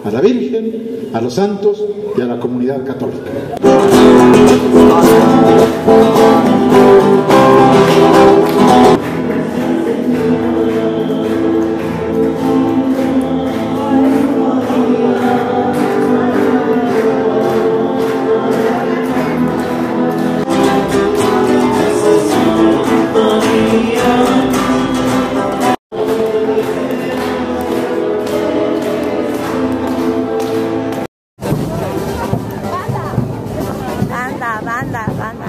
a la Virgen, a los santos y a la comunidad católica. Banda.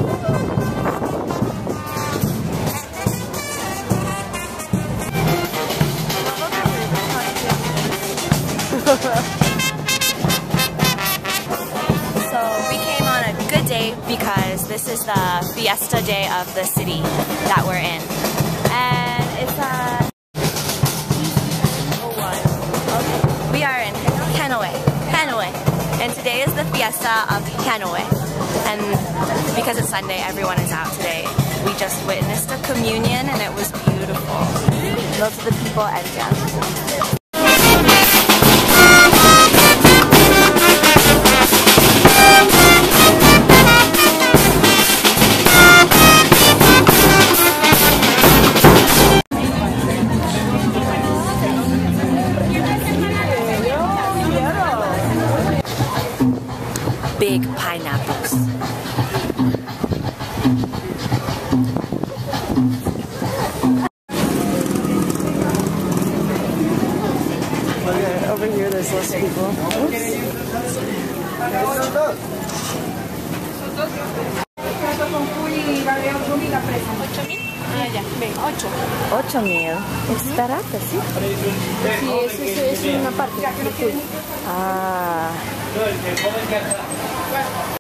So we came on a good day because this is the fiesta day of the city that we're in. And it's we are in Genoy. And today is the fiesta of Genoy. And because it's Sunday, everyone is out today. We just witnessed a communion and it was beautiful. Those are the people and yeah. Big pineapples. Okay, over here there's less people. $8,000. Es barato, ¿sí? Sí, es una parte. Ah.